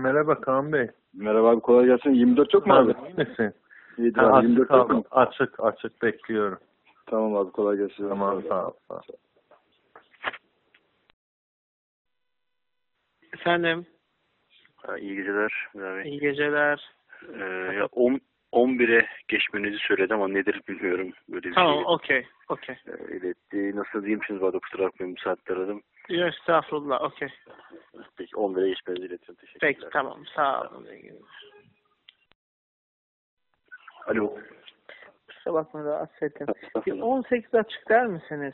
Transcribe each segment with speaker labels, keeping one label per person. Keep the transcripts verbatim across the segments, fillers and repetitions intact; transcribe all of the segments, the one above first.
Speaker 1: Merhaba Kaan Bey.
Speaker 2: Merhaba abi, kolay gelsin. yirmi dört yok mu abi?
Speaker 1: İyi misin?
Speaker 2: İyidir
Speaker 1: Ha,
Speaker 2: abi.
Speaker 1: açık,
Speaker 2: yirmi dört yok mu?
Speaker 1: açık açık bekliyorum.
Speaker 2: Tamam abi, kolay gelsin.
Speaker 1: Tamam, sağ ol. Sağ ol.
Speaker 3: Efendim,
Speaker 4: Ha, iyi geceler. Abi.
Speaker 3: iyi geceler.
Speaker 4: Ee, ya on, on bire geçmenizi söyledi ama nedir bilmiyorum. Böyle bir
Speaker 3: Tamam,
Speaker 4: şey
Speaker 3: okey, okey.
Speaker 4: e, iletti. Nasıl diyeyim şimdi, bana kusura bakmayın, bu saatte aradım.
Speaker 3: Yok, estağfurullah, okey.
Speaker 4: Peki on bire geçmenizi iletiyorum. Teşekkürler.
Speaker 3: Peki, tamam, sağ olun.
Speaker 4: Alo.
Speaker 3: Kusura bakma, rahatsız ettim. Bir on sekiz açık der misiniz?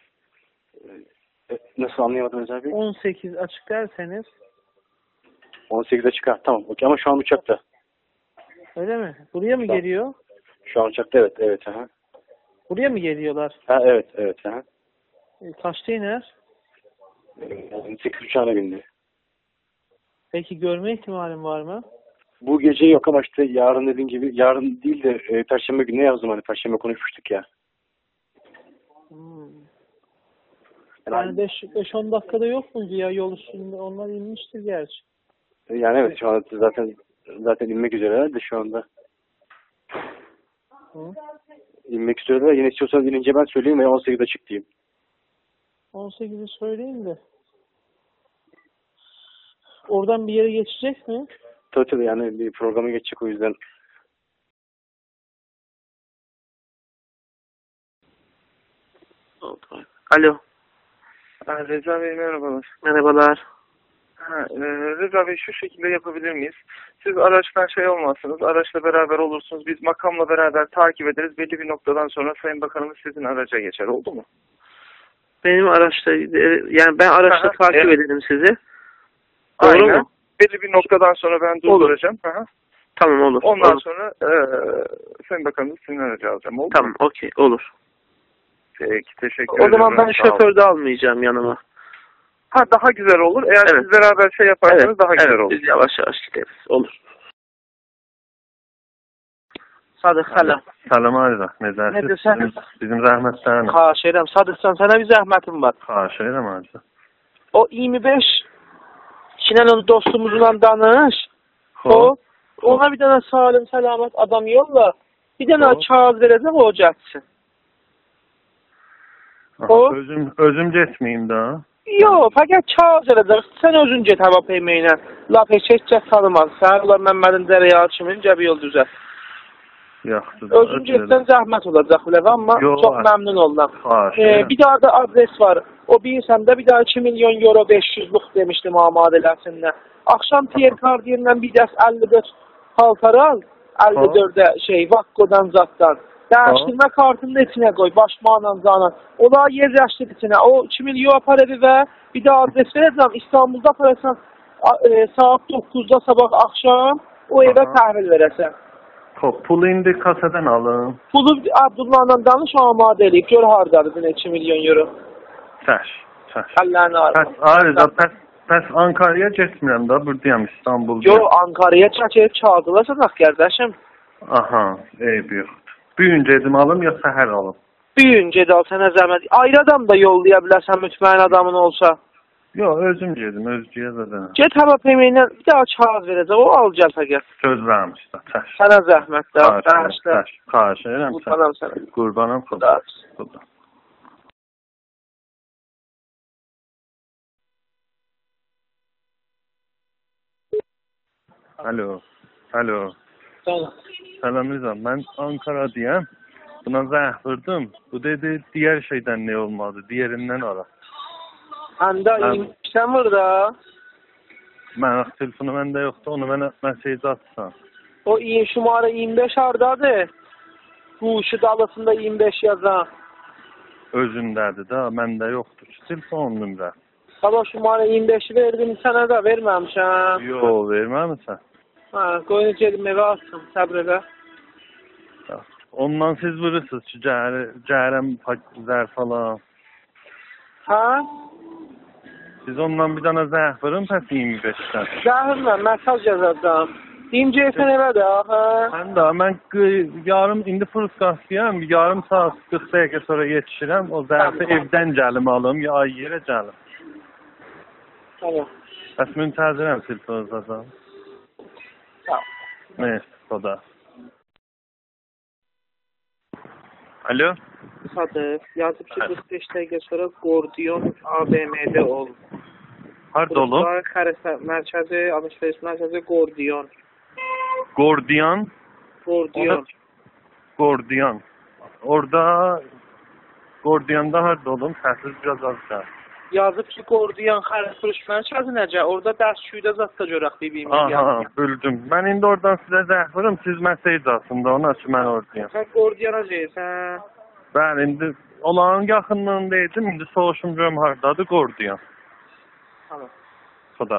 Speaker 4: E, nasıl, anlayamadım abi?
Speaker 3: on sekiz açık derseniz.
Speaker 4: on sekize çıkar. Tamam. Okey, ama şu an uçakta.
Speaker 3: Öyle mi? Buraya mı
Speaker 4: Tamam.
Speaker 3: geliyor?
Speaker 4: Şu an uçakta, evet. Evet. Aha.
Speaker 3: Buraya mı geliyorlar?
Speaker 4: Ha, evet. Evet. Aha.
Speaker 3: E, kaçta iner?
Speaker 4: sekiz uçağına bindi.
Speaker 3: Peki görme ihtimalim var mı?
Speaker 4: Bu gece yok ama işte yarın dediğin gibi, yarın değil de e, Perşembe gününe yazdım, hani Perşembe konuşmuştuk ya.
Speaker 3: Hmm.
Speaker 4: Yani,
Speaker 3: Yani beş on dakikada yok muydu ya yol üstünde? Onlar inmiştir gerçi.
Speaker 4: yani evet, şu an zaten zaten inmek üzereler de şu anda.
Speaker 3: Hı?
Speaker 4: İnmek üzereler. Yine istiyorsanız inince ben söyleyeyim veya on sekizde çık diyeyim.
Speaker 3: on sekizi söyleyin de. Oradan bir yere geçecek mi?
Speaker 4: Tabii tabii, yani bir programa geçecek, o yüzden.
Speaker 3: Alo.
Speaker 5: Ha, Reza Bey merhabalar.
Speaker 3: Merhabalar.
Speaker 5: Ha, e, Reza Bey, şu şekilde yapabilir miyiz? Siz araçtan şey olmazsınız, araçla beraber olursunuz. Biz makamla beraber takip ederiz. Belli bir noktadan sonra Sayın Bakanımız sizin araca geçer. Oldu mu?
Speaker 3: Benim araçta, yani ben araçta
Speaker 5: Aha,
Speaker 3: takip
Speaker 5: evet.
Speaker 3: ederim sizi. Doğru
Speaker 5: Aynen.
Speaker 3: mu?
Speaker 5: Belli bir noktadan sonra ben durduracağım. Aha.
Speaker 3: Tamam, olur.
Speaker 5: Ondan
Speaker 3: olur.
Speaker 5: sonra e, Sayın Bakanımız sizin aracı alacağım. Oldu
Speaker 3: Tamam,
Speaker 5: mu?
Speaker 3: okey, olur.
Speaker 5: Peki, teşekkür
Speaker 3: O
Speaker 5: ederim.
Speaker 3: zaman ben
Speaker 5: Sağ olun.
Speaker 3: şoför de almayacağım yanıma.
Speaker 5: Ha, daha güzel olur. Eğer
Speaker 3: Evet.
Speaker 5: siz beraber şey yaparsanız
Speaker 3: Evet,
Speaker 5: daha güzel
Speaker 3: evet,
Speaker 5: olur.
Speaker 3: biz yavaş yavaş gideriz. Olur. Sadık, selam.
Speaker 1: Salam Arda. Nezarsiz.
Speaker 3: Ne desen?
Speaker 1: Bizim, bizim zahmetlerine.
Speaker 3: Xahiş Sadıksan, sana bir zahmetim var.
Speaker 1: Xahiş edirəm Arda.
Speaker 3: O yirmi beş Şinan'ın dostumuzla danış.
Speaker 1: Xoş.
Speaker 3: O, ona bir tane salim selamet adam yolla. Bir tane
Speaker 1: Xoş.
Speaker 3: kağıt verecek, o geçsin.
Speaker 1: Aha,
Speaker 3: O-
Speaker 1: Özüm, özüm getməyim də.
Speaker 3: Yok, fakat kağıt verecek. Sen özün get hava peymeyle. Laf heç heç tanımaz. Sen ulan Məhmədin Dərəyə kimin cəbi yol düzət.
Speaker 1: Yaxşı. da,
Speaker 3: Özün getsən zəhmət olacaq biləv, amma
Speaker 1: Yo,
Speaker 3: çox
Speaker 1: ay-
Speaker 3: məmnun oldum.
Speaker 1: Xahiş
Speaker 3: Ee,
Speaker 1: edirəm.
Speaker 3: bir daha da adres var. O bilirsən də bir daha iki milyon euro beş yüzlük demişdim amadələsinə. Akşam Pierre Cardin'den bir dəst əlli dörd paltar al. əlli dördə şey Vakko'dan zatdan. Dəyişdirmə kartını da içine koy. Başmağla canan. Ola yer yaşlık içine. O iki milyon apar evi ve bir daha adres verəcəm. İstanbul'da aparırsan e, saat doqquzda sabah akşam o evə
Speaker 1: Aha.
Speaker 3: təhvil verəsən.
Speaker 1: Xoş, pulu indi kasadan alın.
Speaker 3: Pulu Abdullah'la danış amadə eləyib. Gör hardadır bu iki milyon euro.
Speaker 1: Çəş, çəş.
Speaker 3: Əllərini
Speaker 1: Pəs,
Speaker 3: arasın.
Speaker 1: Arda, pəs, pəs Ankara'ya getmirəm da, buradayam İstanbul'da.
Speaker 3: Yo, Ankara'ya çəkib çağırdılarsa qardaşım.
Speaker 1: Aha, eyb yoxdur. Bugün gedim alım ya səhər alım?
Speaker 3: Büyün gedal sənə zəhmət. Ayrı adam da yollaya bilərsən mütməyin adamın olsa.
Speaker 1: Yox, özüm gedim, özgüyə zaten.
Speaker 3: Get hava peymeyle bir daha kağıt verəcək. O al gəl fəqət.
Speaker 1: Söz vermişlər, çəş.
Speaker 3: Sənə zəhmət də.
Speaker 1: Xahiş edirəm,
Speaker 3: Bağışla.
Speaker 1: çəş. Xahiş edirəm, çəş.
Speaker 3: Qurbanam sənə.
Speaker 1: Qurbanım, xuda.
Speaker 3: Xuda.
Speaker 1: Xuda. Alo, alo.
Speaker 3: Tamam.
Speaker 1: Salam Rıza, mən Ankara'dayım. Buna zəh vurdum. Bu dedi, diğer şeydən ne olmadı, diğerindən ara.
Speaker 3: Həndə
Speaker 1: Həm-
Speaker 3: iyimsən burada.
Speaker 1: Mən telefonu məndə yoxdur, onu mənə mesaj atsan.
Speaker 3: O iyi şumara iyirmi beş hardadır. Bu ışık dalısında iyirmi beş yazan.
Speaker 1: Özündədir də, məndə yoxdur ki, telefon nömrə.
Speaker 3: Sabah şumara iyirmi beşi verdim sənə də verməmişəm.
Speaker 1: Yox, verməmisən.
Speaker 3: Ha, qoyun gedim evə atsın, səbr elə.
Speaker 1: Ondan siz vurursunuz ki, cəhərəm zər falan.
Speaker 3: Ha?
Speaker 1: Siz ondan bir dana zəh vurun, pəs iyirmi beşdən.
Speaker 3: Zəhirlə, mesaj yazacağım. İyim geysən evə də, ha?
Speaker 1: Həm də, mən qı- yarım, indi Furskasıyam, yarım saat qırx dəqiqə sonra yetişirəm, o zərfi
Speaker 3: Tamam.
Speaker 1: evdən gəlim alım, ya ay yerə gəlim.
Speaker 3: Tamam.
Speaker 1: Bəs müntəzirəm telefonunuza. Neyse, o da. Alo?
Speaker 3: Sadıq, yazıb ki, qırx beş dəqiqə sonra Gordiyon A V M'də ol.
Speaker 1: Harda olub?
Speaker 3: Burası Xərəsə mərkəzi, alışveriş mərkəzi Gordiyon.
Speaker 1: Gordiyan?
Speaker 3: Gordiyon.
Speaker 1: Gordiyan. Orada Gordiyanda harda olum? Səsiz biraz az da.
Speaker 3: Yazıb ki, Gordiyon Xərəsə mərkəzi necə? Orada dərsçüydə zatda görək bibimiz.
Speaker 1: Aha, bildim. Mən indi oradan sizə zəng vururum, siz mesaj aslında ona ki, mən oradayım.
Speaker 3: Sən Gordiyana deyirsən?
Speaker 1: Bəli, indi olağın yaxınlığındaydım, indi soruşum görüm hardadır Gordiyan.
Speaker 3: Tamam.
Speaker 1: Xuda.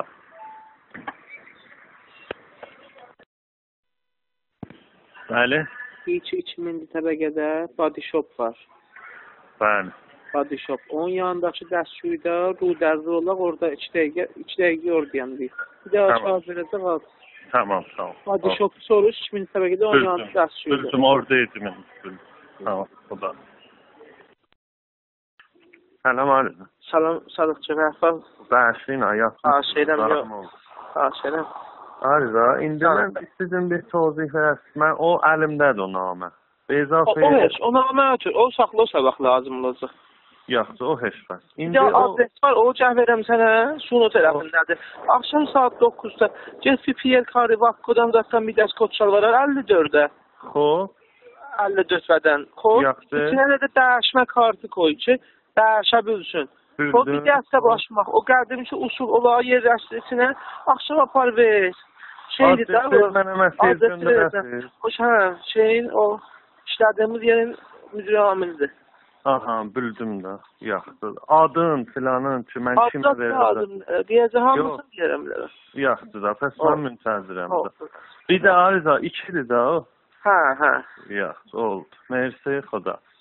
Speaker 1: Bəli.
Speaker 3: İç iki min təbəqədə body shop var.
Speaker 1: Bəli.
Speaker 3: Body shop. Onun yanındakı dərsçüydə Rudəzli olaq, orada iki dəqiqə, iki dəqiqə oradayam deyir. Bir daha
Speaker 1: Tamam.
Speaker 3: çağır verəcək al.
Speaker 1: Tamam, tamam.
Speaker 3: Body shop soruş, iki min təbəqədə onun yanındakı dərsçüydə.
Speaker 1: Bildim, oradaydım. Bildim. Tamam, xuda. Salam aleyküm.
Speaker 3: Salam, Sadıqçı, rəhbər.
Speaker 1: Bəşin, ayaq.
Speaker 3: Xahiş edirəm, yox. Xahiş edirəm.
Speaker 1: Arıza, indi mən sizin bir tozih verəsiz. Mən o əlimdədir o namə. Beyza
Speaker 3: O, o heç, o namə ötür. O saxla, o sabah lazım olacaq.
Speaker 1: Yaxşı, o heç bəs.
Speaker 3: Bir
Speaker 1: İndi
Speaker 3: də
Speaker 1: o...
Speaker 3: adres var, o gəh verəm sənə, Suno tərəfindədir. Axşam saat doqquzda get bir Pierre Carri Vakkodan zaten bir dəst kodçal var, əlli dördə.
Speaker 1: Xo,
Speaker 3: əlli dörd bədən kod.
Speaker 1: Yaxşı.
Speaker 3: İçinə də dəyişmə kartı koy ki, dəyişə bilsin. O bir dəstə başmaq, o qədimki usul olağı yerləşdirsinə, axşam apar ver. Şeydir də,
Speaker 1: adresi mənə mesaj göndərəsiz.
Speaker 3: Hoş, hə, şeyin o işlədiyimiz yerin müdür amilidir.
Speaker 1: Aha, bildim də. Yaxşı. Adın filanın ki, mən kimə
Speaker 3: Adres
Speaker 1: verirəm?
Speaker 3: lazım, deyəcək hamısını deyərəm bilərəm.
Speaker 1: Yaxşı da, pəs mən müntəzirəm də. Bir də Arıza, ikidir də o.
Speaker 3: Hə, hə.
Speaker 1: Yaxşı, oldu. Mersi, xuda.